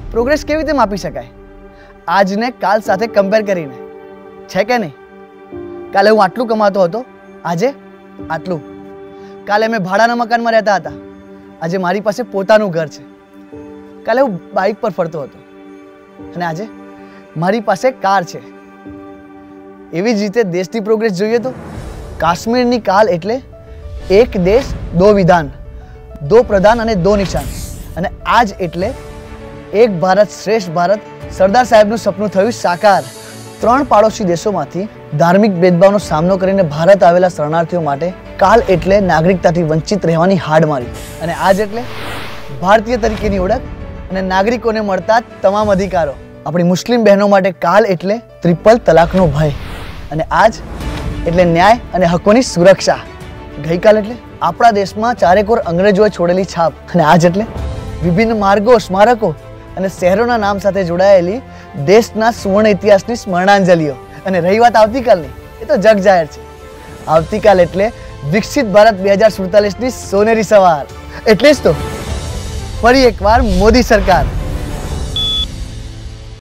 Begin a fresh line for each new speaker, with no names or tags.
Progress કેવી રીતે માપી શકાય? આજને કાલ સાથે કમ્પેર કરીને, છે કે નહીં? કાલે હું આટલું કમાતો હતો, આજે આટલું. કાલે મેં ભાડાના મકાનમાં રહેતા હતા, આજે મારી પાસે પોતાનું ઘર છે. કાલે હું બાઇક પર ફરતો હતો અને આજે મારી પાસે કાર છે. એવી જ રીતે દેશની પ્રોગ્રેસ જોઈએ તો કાશ્મીરની કાલ એટલે એક દેશ દો વિધાન, દો પ્રધાન અને દો નિશાન. અને આજ એટલે એક ભારત શ્રેષ્ઠ ભારત, સરદાર સાહેબનું સપનું થયું સાકાર. 3 પાડોશી દેશોમાંથી ધાર્મિક ભેદભાવનો સામનો કરીને ભારત આવેલા શરણાર્થીઓ માટે કાલ એટલે નાગરિકતાથી વંચિત રહેવાની હાડ મારી. અને આજ એટલે ભારતીય તરીકેની ઓળખ અને નાગરિકોને મળતા તમામ અધિકારો. આપણી મુસ્લિમ બહેનો માટે કાલ એટલે ટ્રિપલ તલાકનો ભય. અને આજ એટલે ન્યાય અને હકોની સુરક્ષા. ગઈકાલ એટલે આપણા દેશમાં ચારેકોર અંગ્રેજોએ છોડેલી છાપ. અને આજ એટલે વિભિન્ન માર્ગો, સ્મારકો અને શહેરોના નામ સાથે જોડાયેલી દેશના સુવર્ણ ઇતિહાસની સ્મરણાંજલિઓ. અને રહી વાત આવતીકાલની, એ તો જગ જાહેર છે. આવતીકાલ એટલે વિકસિત ભારત 2047ની સોનેરી સવાર. એટલે જ તો ફરી એકવાર મોદી સરકાર.